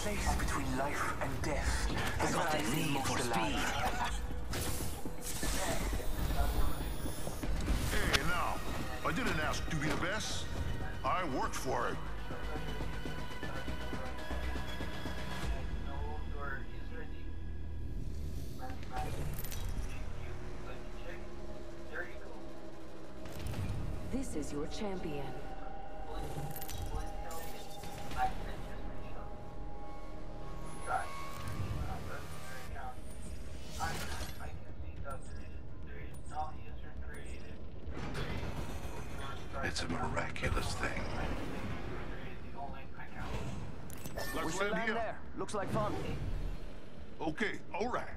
place between life and death. I got a need for speed. Hey, now, I didn't ask to be the best. I worked for it. This is your champion. It's a miraculous thing. We should land there. Looks like fun. Okay, all right.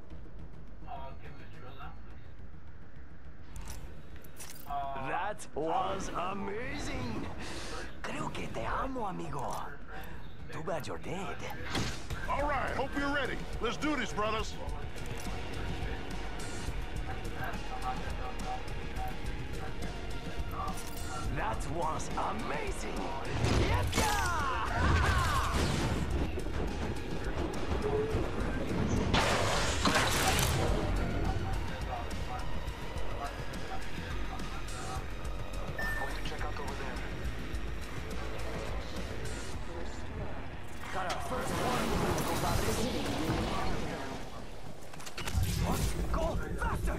That was amazing. Creo que te amo, amigo. Too bad you're dead. All right, hope you're ready. Let's do this, brothers. That was amazing. Yep-ya! Got our first one. Go faster!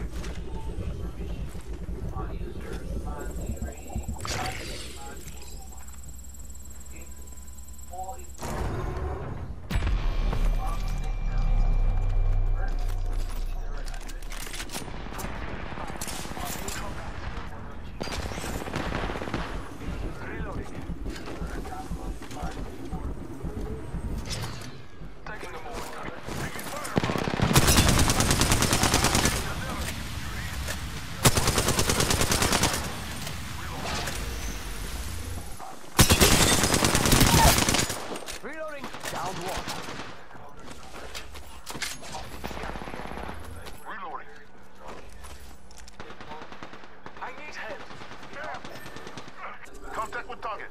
Reloading. Down one. Reloading. I need help. Contact with target.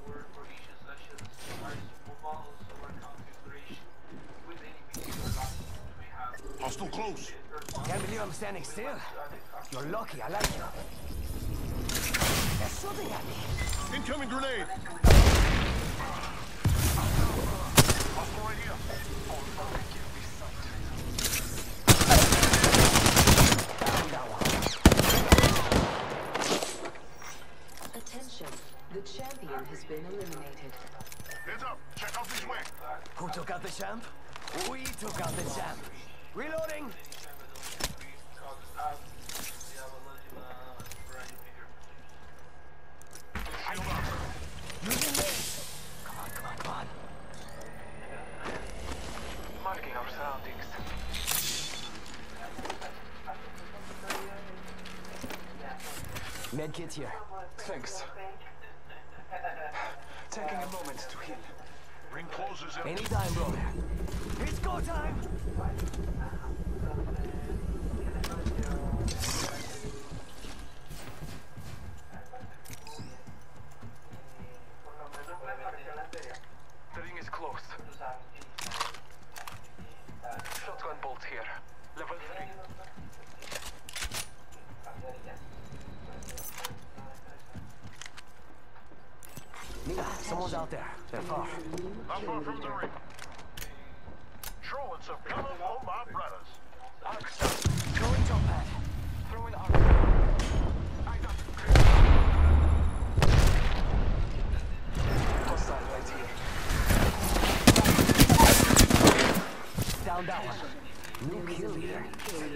Hostile close. Can't believe I'm standing still. You're lucky. I like you. They're shooting at me. Incoming grenade. Hostile right here. Down that one. Attention. The champion has been eliminated. Heads up. Check out this way. Who took out the champ? We took out the champ. Reloading. Shield up. Using this. Come on, come on, come on. Marking our surroundings. Medkit here. Thanks. Taking a moment to heal. Ring closes in. Anytime, brother. It's go time! The ring is close. Shotgun bolt here. Level 3. Nina, someone's out there. They're far. Not far from the ring. Throwing some color for my brothers. Arc stop. Throwing jump pad. Throwing arc. I got hostile right here. Down that one. New kill leader.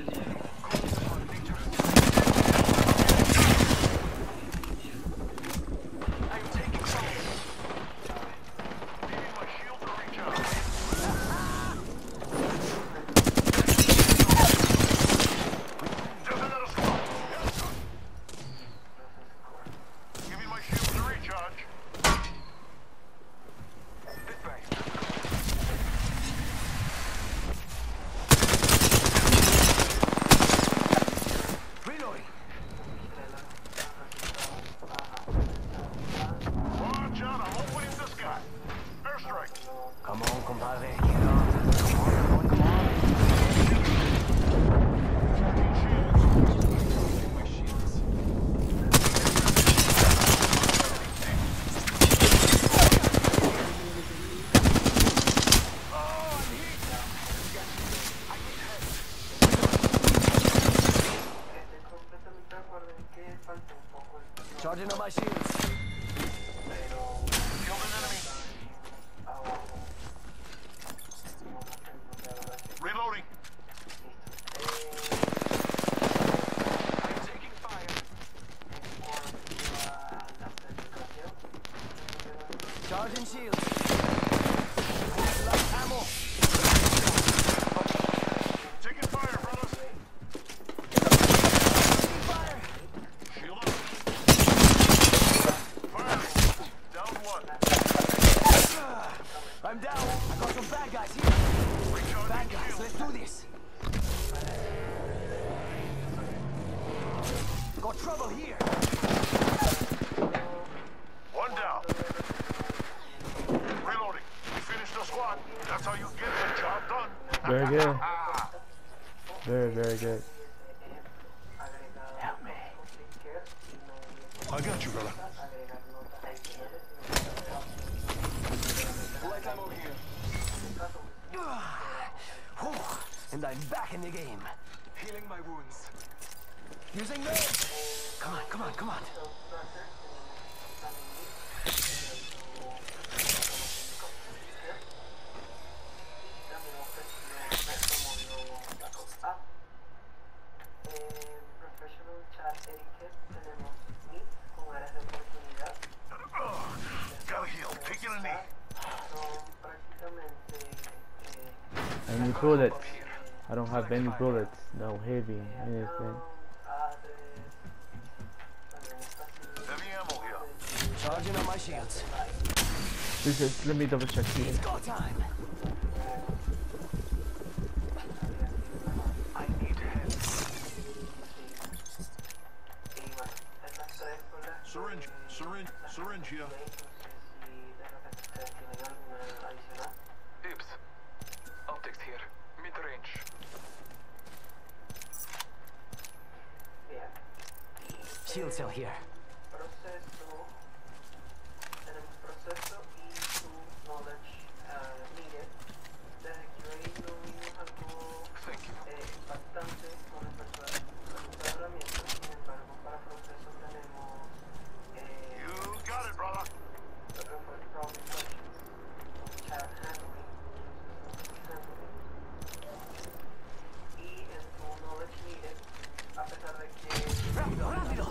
I'm taking fire. Needing my shield to reach out. Charging on my shields. Killed an enemy. Reloading. I'm taking fire. Charging shields. I have less ammo. Taking fire, brothers. Taking fire. Shield up. Firing. Down one. I'm down. I got some bad guys here. Bad guys, let's do this. Got trouble here. One down. Reloading. We finished the squad. That's how you get the job done. Very good. Very, very good. Help me. I got you, brother. Light ammo here. And I'm back in the game. Healing my wounds. Using this. Come on, come on, come on. Gotta heal. Taking a knee. I need bullets. I don't have any bullets. No heavy, anything. Heavy ammo here. Charging on my shields. Let me double check here. It's go time. I need help. Syringe here. Tips. Optics here. Mid-range. Shield cell here. Thank you. You got it, brother. Rápido, rápido.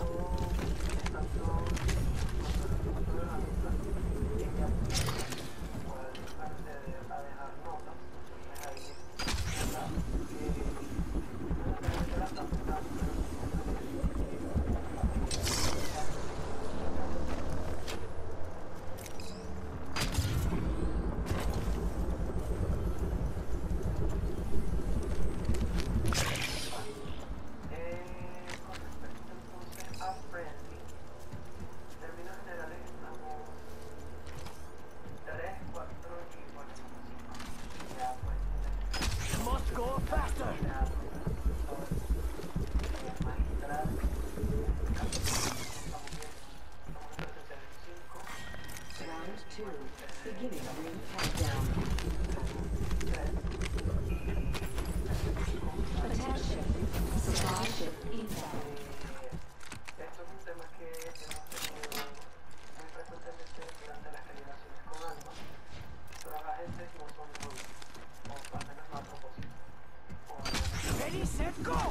Must go faster. Round 2. Beginning ring countdown. Attention. Supply ship inbound. Ready, set, go.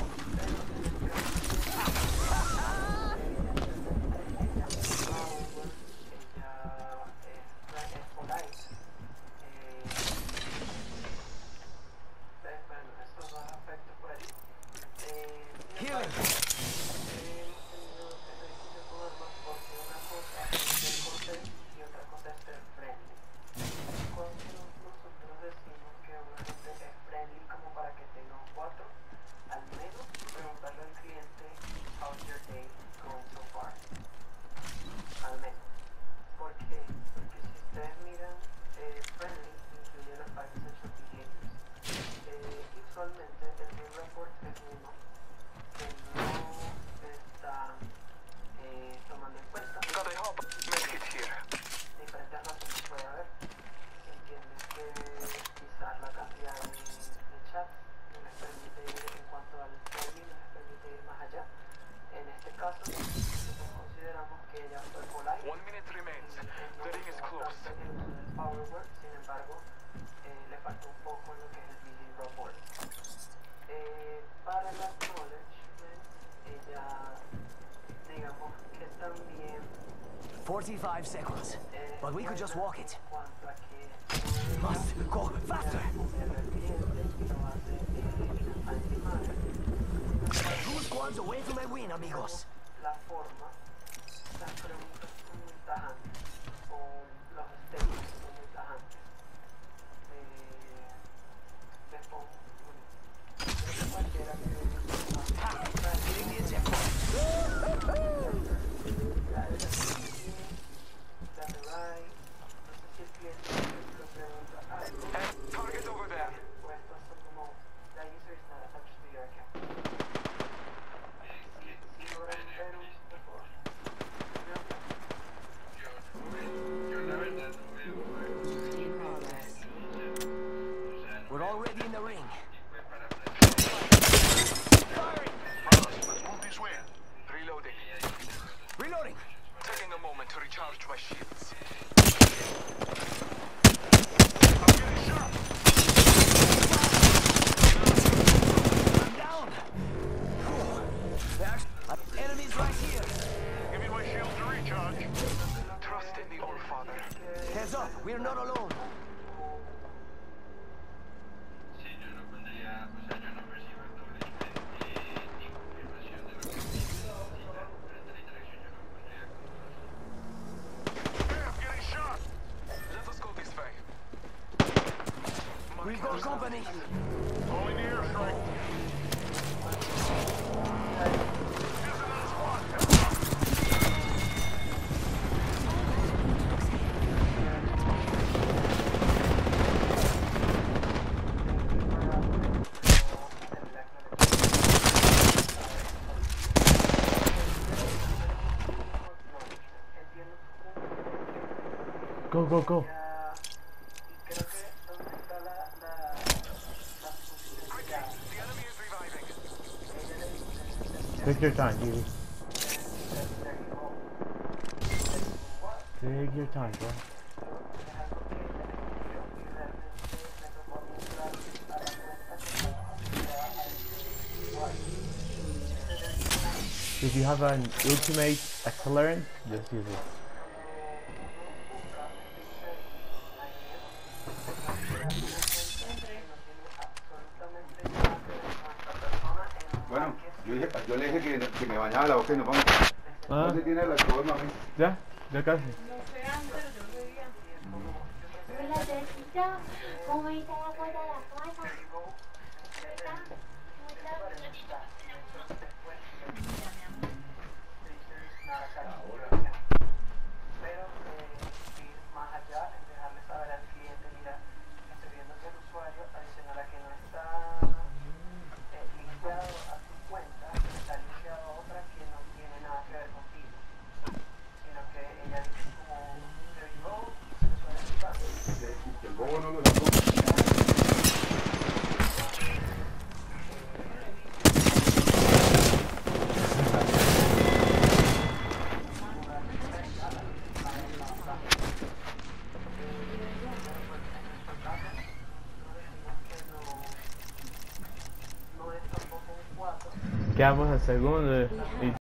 45 seconds. But we could just walk it. Must go faster. Two squads away from a win, amigos. Target over there. We're already in the ring. Brothers, let's move this way. Reloading. Reloading. Taking a moment to recharge my shields. I'm getting shot. I'm down. There's enemies right here. Give me my shield to recharge. Trust in the All-Father. Heads up, we're not alone. Hey, I'm getting shot. Let us go this way. We've got company. Calling the airstrike. Here's another squad. Heads up. Go, go, go. Quickly, the enemy is reviving. Take your time, Evie. Take your time, bro. If you have an ultimate accelerant, just use it. Bueno, yo le dije que me bañaba la boca y nos vamos. Ah, ¿Dónde tiene la alcohol, mami? ya casi. Hola, Tecito. ¿Cómo está la puerta de la casa? El bobo no lo sacó. Quedamos en segundo y